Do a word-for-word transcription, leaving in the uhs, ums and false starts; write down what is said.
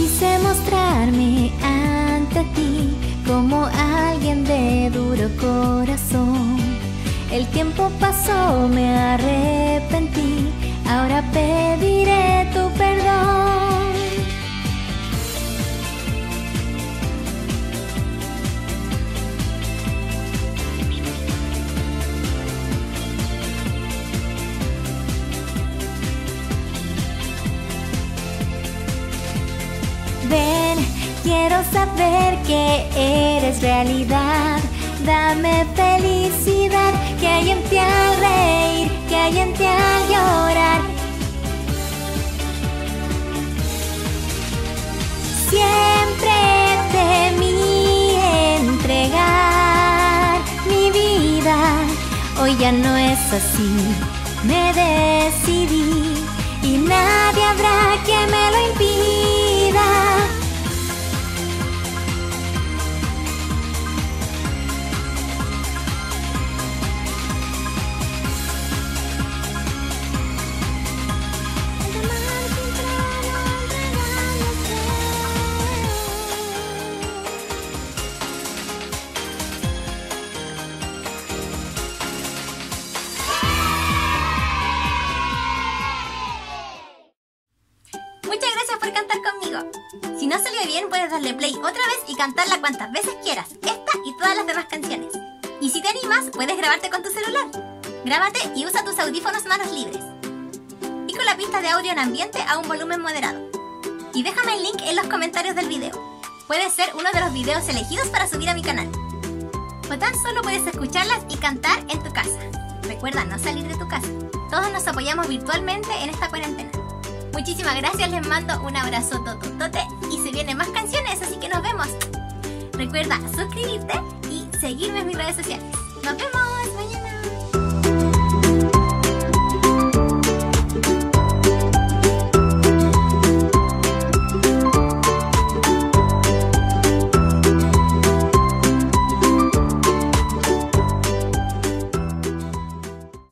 Quise mostrarme ante ti como alguien de duro corazón. El tiempo pasó, me arrepentí, ahora pediré tu perdón. Ven, quiero saber que eres realidad. Dame felicidad, que hay en ti al reír, que hay en ti al llorar. Siempre temí entregar mi vida, hoy ya no es así, me decidí y nadie habrá quien me lo impida. Muchas gracias por cantar conmigo. Si no salió bien, puedes darle play otra vez y cantarla cuantas veces quieras, esta y todas las demás canciones. Y si te animas, puedes grabarte con tu celular. Grábate y usa tus audífonos manos libres. Y con la pista de audio en ambiente a un volumen moderado. Y déjame el link en los comentarios del video. Puede ser uno de los videos elegidos para subir a mi canal. O tan solo puedes escucharlas y cantar en tu casa. Recuerda no salir de tu casa. Todos nos apoyamos virtualmente en esta cuarentena. Muchísimas gracias, les mando un abrazo tototote y se vienen más canciones, así que nos vemos. Recuerda suscribirte y seguirme en mis redes sociales. ¡Nos vemos!